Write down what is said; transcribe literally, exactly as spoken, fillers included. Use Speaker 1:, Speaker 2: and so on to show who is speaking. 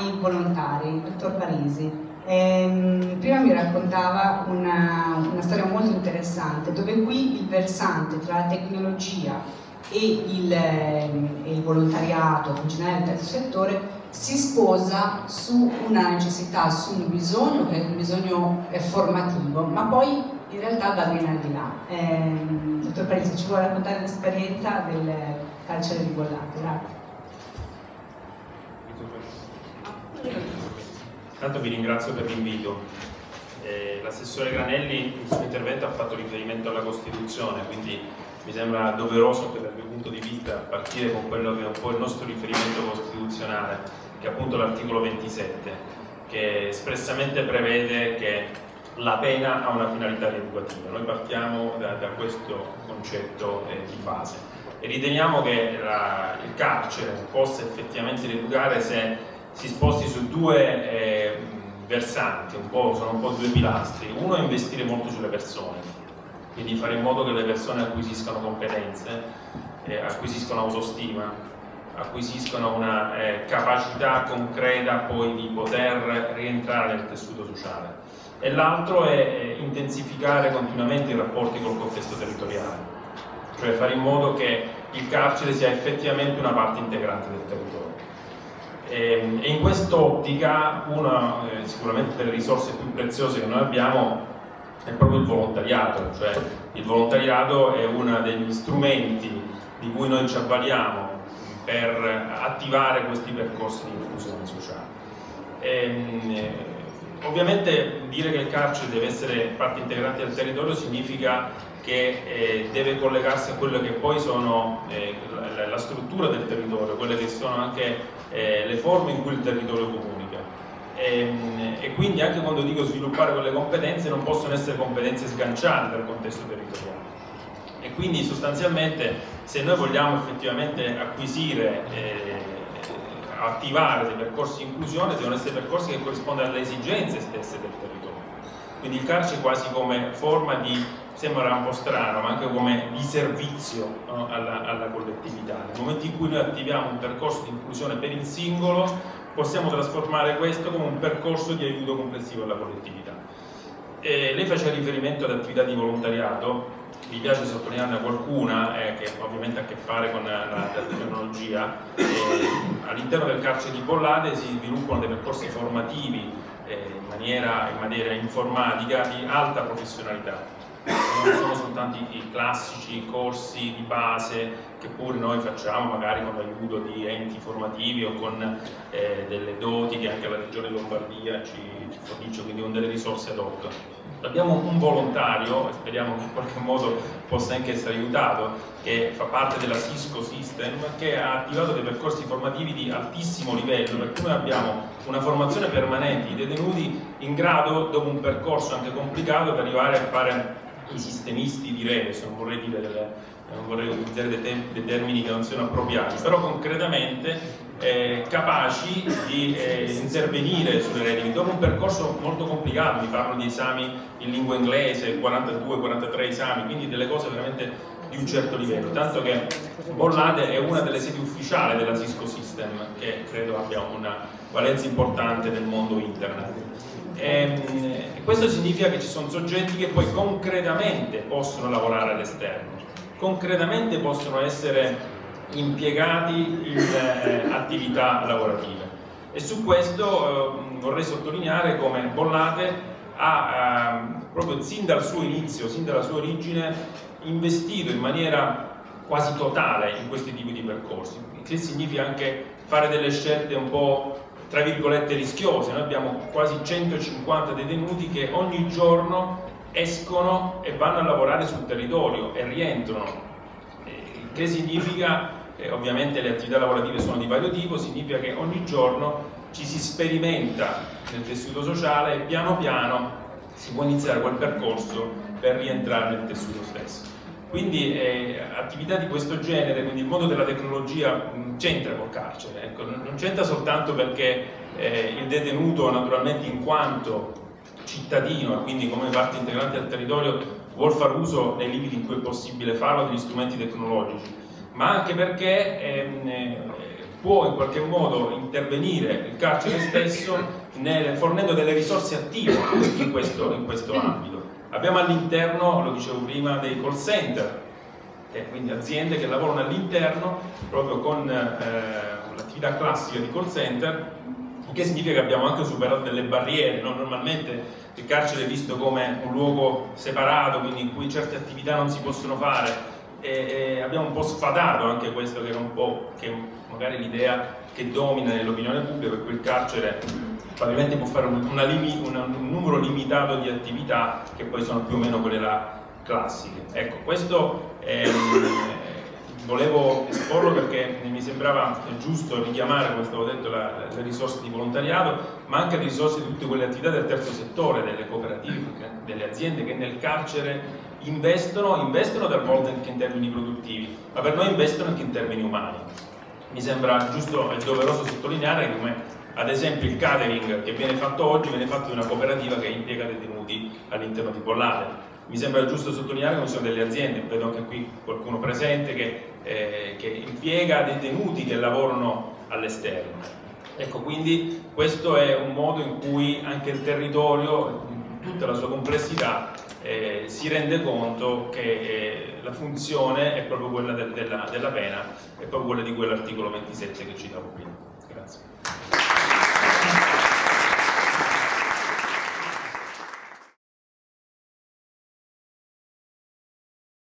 Speaker 1: ai volontari. Dottor Parisi, ehm, prima mi raccontava una, una storia molto interessante, dove qui il versante tra la tecnologia e il, ehm, e il volontariato, in generale il terzo settore, si sposa su una necessità, su un bisogno che è un bisogno eh, formativo, ma poi in realtà va ben al di là. Eh, dottor Parisi, ci vuole raccontare l'esperienza del carcere di Bollate? Grazie.
Speaker 2: Intanto vi ringrazio per l'invito. Eh, L'assessore Granelli nel suo intervento ha fatto riferimento alla Costituzione, quindi mi sembra doveroso che dal mio punto di vista partire con quello che è un po' il nostro riferimento costituzionale, che è appunto l'articolo ventisette, che espressamente prevede che la pena ha una finalità rieducativa. Noi partiamo da, da questo concetto eh, di base e riteniamo che la, il carcere possa effettivamente rieducare se si sposti su due eh, versanti, un po', sono un po' due pilastri. Uno è investire molto sulle persone, quindi fare in modo che le persone acquisiscano competenze, eh, acquisiscono autostima, acquisiscono una eh, capacità concreta poi di poter rientrare nel tessuto sociale. E l'altro è eh, intensificare continuamente i rapporti col contesto territoriale, cioè fare in modo che il carcere sia effettivamente una parte integrante del territorio. E, e in quest'ottica una eh, sicuramente delle risorse più preziose che noi abbiamo è proprio il volontariato, cioè il volontariato è uno degli strumenti di cui noi ci avvaliamo per attivare questi percorsi di inclusione sociale. E, ovviamente dire che il carcere deve essere parte integrante del territorio significa che eh, deve collegarsi a quelle che poi sono eh, la, la struttura del territorio, quelle che sono anche eh, le forme in cui il territorio comunica. E, e quindi anche quando dico sviluppare quelle competenze non possono essere competenze sganciate dal contesto territoriale. E quindi sostanzialmente se noi vogliamo effettivamente acquisire eh, attivare dei percorsi di inclusione devono essere percorsi che corrispondono alle esigenze stesse del territorio. Quindi il carcere quasi come forma di, sembra un po' strano, ma anche come di servizio, no, alla, alla collettività. Nel momento in cui noi attiviamo un percorso di inclusione per il singolo, possiamo trasformare questo come un percorso di aiuto complessivo alla collettività. E lei faceva riferimento ad attività di volontariato. Mi piace sottolinearne qualcuna eh, che ovviamente ha a che fare con la, la, la tecnologia. Eh, all'interno del carcere di Bollate si sviluppano dei percorsi formativi eh, in, maniera, in maniera informatica di alta professionalità. Non sono soltanto i classici corsi di base che pure noi facciamo magari con l'aiuto di enti formativi o con eh, delle doti che anche la Regione Lombardia ci, ci fornisce, quindi con delle risorse ad hoc. Abbiamo un volontario, e speriamo che in qualche modo possa anche essere aiutato, che fa parte della Cisco System, che ha attivato dei percorsi formativi di altissimo livello, per cui noi abbiamo una formazione permanente di detenuti in grado, dopo un percorso anche complicato, di arrivare a fare i sistemisti di rete, non vorrei dire delle, non vorrei utilizzare dei, te dei termini che non siano appropriati, però concretamente eh, capaci di eh, intervenire sulle reti. Dopo un percorso molto complicato, vi parlo di esami in lingua inglese, quarantadue quarantatré esami, quindi delle cose veramente di un certo livello, tanto che Bollate è una delle sedi ufficiali della Cisco System, che credo abbia una valenza importante nel mondo internet. E questo significa che ci sono soggetti che poi concretamente possono lavorare all'esterno, concretamente possono essere impiegati in eh, attività lavorative, e su questo eh, vorrei sottolineare come Bollate ha eh, proprio sin dal suo inizio, sin dalla sua origine, investito in maniera quasi totale in questi tipi di percorsi, che significa anche fare delle scelte un po' tra virgolette rischiose. Noi abbiamo quasi centocinquanta detenuti che ogni giorno escono e vanno a lavorare sul territorio e rientrano, il che significa, eh, ovviamente le attività lavorative sono di vario tipo, significa che ogni giorno ci si sperimenta nel tessuto sociale e piano piano si può iniziare quel percorso per rientrare nel tessuto stesso. Quindi eh, attività di questo genere, quindi il mondo della tecnologia c'entra col carcere, ecco, non c'entra soltanto perché eh, il detenuto naturalmente in quanto cittadino e quindi come parte integrante del territorio vuol far uso nei limiti in cui è possibile farlo degli strumenti tecnologici, ma anche perché ehm, può in qualche modo intervenire il carcere stesso nel, fornendo delle risorse attive in questo, in questo ambito. Abbiamo all'interno, lo dicevo prima, dei call center, eh, quindi aziende che lavorano all'interno proprio con eh, l'attività classica di call center, che significa che abbiamo anche superato delle barriere, no? Normalmente il carcere è visto come un luogo separato, quindi in cui certe attività non si possono fare, e, e abbiamo un po' sfadato anche questo che era un po' che magari l'idea che domina nell'opinione pubblica, per cui il carcere probabilmente può fare una, limi, una, un numero limitato di attività che poi sono più o meno quelle là classiche. Ecco, questo ehm, volevo esporlo perché mi sembrava giusto richiamare, come stavo detto, la, le risorse di volontariato, ma anche le risorse di tutte quelle attività del terzo settore, delle cooperative, delle aziende che nel carcere investono, investono talvolta anche in termini produttivi, ma per noi investono anche in termini umani. Mi sembra giusto e doveroso sottolineare che, come ad esempio, il catering che viene fatto oggi viene fatto di una cooperativa che impiega detenuti all'interno di Bollate. Mi sembra giusto sottolineare che ci sono delle aziende, vedo anche qui qualcuno presente, che, eh, che impiega detenuti che lavorano all'esterno. Ecco, quindi questo è un modo in cui anche il territorio, in tutta la sua complessità, eh, si rende conto che eh, la funzione è proprio quella del, della, della pena, è proprio quella di quell'articolo ventisette che citavo prima.